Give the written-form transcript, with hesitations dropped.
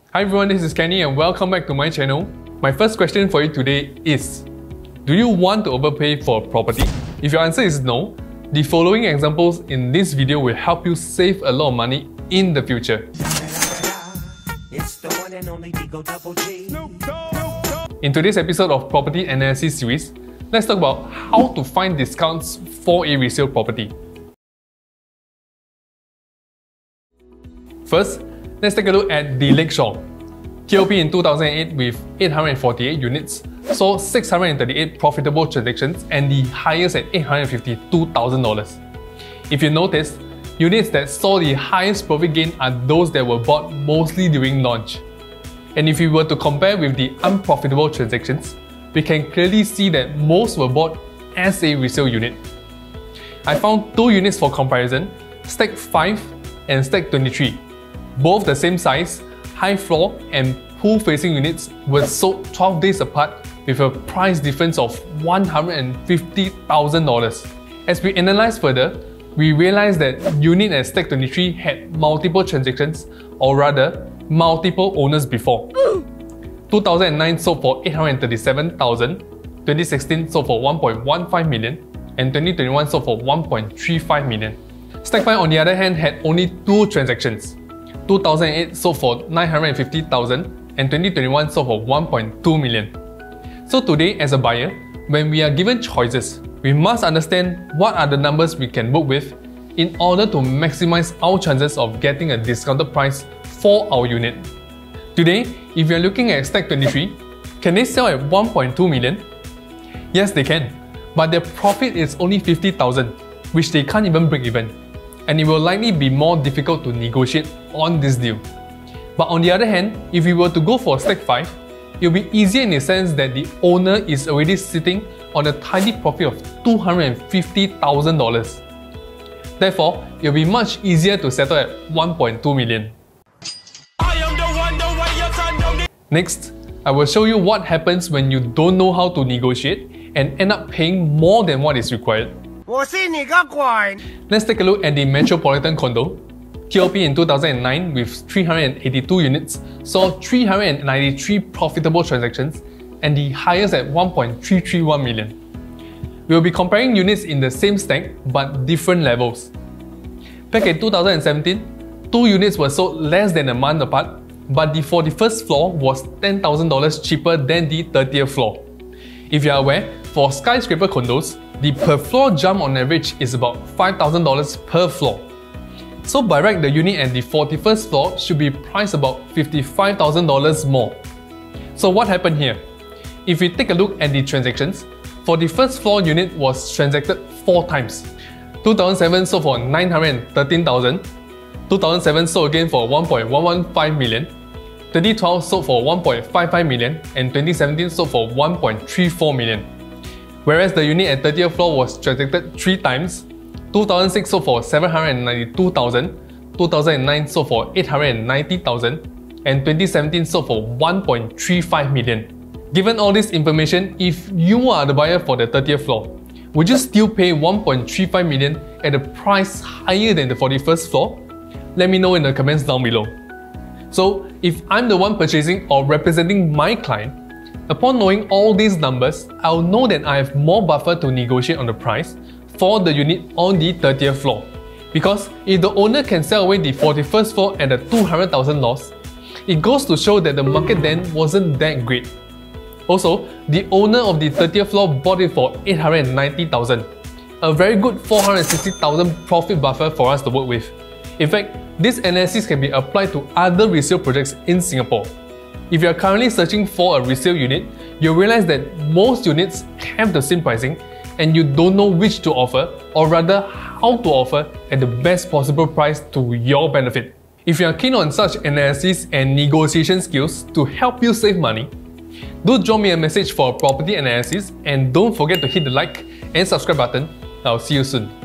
Hi everyone, this is Kenny and welcome back to my channel. My first question for you today is, do you want to overpay for a property? If your answer is no, the following examples in this video will help you save a lot of money in the future. In today's episode of Property Analysis Series, let's talk about how to find discounts for a resale property. First, let's take a look at the Lakeshore. KLP in 2008 with 848 units saw 638 profitable transactions and the highest at $852,000. If you notice, units that saw the highest profit gain are those that were bought mostly during launch. And if we were to compare with the unprofitable transactions, we can clearly see that most were bought as a resale unit. I found two units for comparison, Stack 5 and Stack 23. Both the same size, high floor and pool-facing units were sold 12 days apart with a price difference of $150,000. As we analyse further, we realised that unit at Stack 23 had multiple transactions, or rather, multiple owners before. 2009 sold for $837,000, 2016 sold for $1.15 million, and 2021 sold for $1.35 million. Stack 5 on the other hand had only two transactions. 2008 sold for $950,000 and 2021 sold for $1.2 million. So today, as a buyer, when we are given choices, we must understand what are the numbers we can work with in order to maximize our chances of getting a discounted price for our unit. Today, if you are looking at Stack 23, can they sell at $1.2 million? Yes, they can, but their profit is only $50,000, which they can't even break even. And it will likely be more difficult to negotiate on this deal. But on the other hand, if we were to go for Stack 5, it will be easier in the sense that the owner is already sitting on a tidy profit of $250,000. Therefore, it will be much easier to settle at $1.2 million. Next, I will show you what happens when you don't know how to negotiate and end up paying more than what is required. Let's take a look at the Metropolitan Condo. KLP in 2009 with 382 units saw 393 profitable transactions and the highest at $1.331 million. We will be comparing units in the same stack but different levels. Back in 2017, two units were sold less than a month apart, but the 41st floor was $10,000 cheaper than the 30th floor. If you are aware, for skyscraper condos, the per floor jump on average is about $5,000 per floor. So by right, the unit at the 41st floor should be priced about $55,000 more. So what happened here? If we take a look at the transactions, 41st floor unit was transacted 4 times. 2007 sold for $913,000, 2007 sold again for $1.115 million, 2012 sold for $1.55 million, and 2017 sold for $1.34 million. Whereas the unit at 30th floor was transacted 3 times, 2006 sold for $792,000, 2009 sold for $890,000, and 2017 sold for $1.35 million. Given all this information, if you are the buyer for the 30th floor, would you still pay $1.35 million at a price higher than the 41st floor? Let me know in the comments down below. So, if I'm the one purchasing or representing my client, upon knowing all these numbers, I'll know that I have more buffer to negotiate on the price for the unit on the 30th floor. Because if the owner can sell away the 41st floor at a $200,000 loss, it goes to show that the market then wasn't that great. Also, the owner of the 30th floor bought it for $890,000, a very good $460,000 profit buffer for us to work with. In fact, this analysis can be applied to other resale projects in Singapore. If you are currently searching for a resale unit, you'll realize that most units have the same pricing and you don't know which to offer, or rather how to offer at the best possible price to your benefit. If you are keen on such analysis and negotiation skills to help you save money, do drop me a message for a property analysis and don't forget to hit the like and subscribe button. I'll see you soon.